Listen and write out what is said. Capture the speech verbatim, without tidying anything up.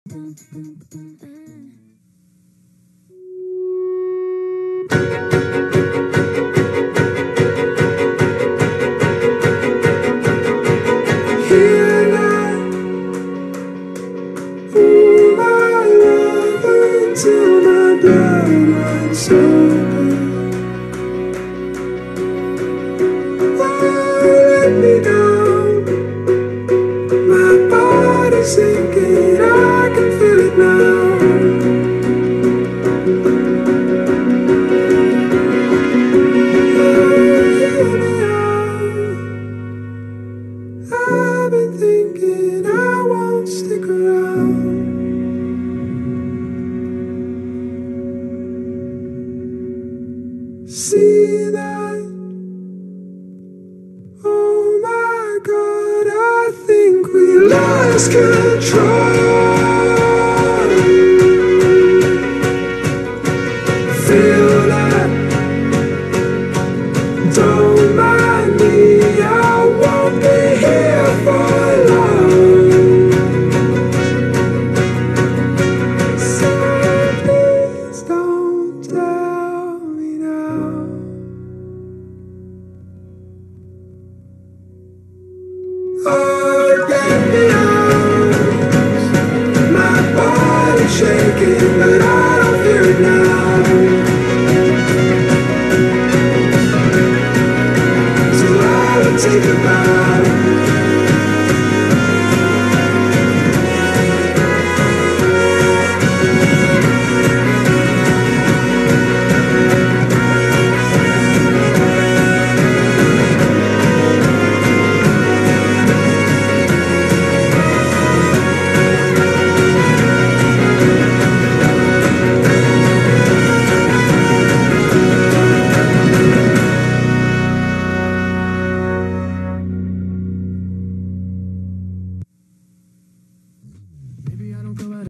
Till my blood runs sober. Oh, let me down. My body's sinking, I can feel it now. Oh, hear me out. I've been thinking I won't stick around. See that? Oh my God, I think we lost control. Feel that? Don't mind me, I won't be here for long. So please don't tell me now. Oh, get me out. My body's shaking.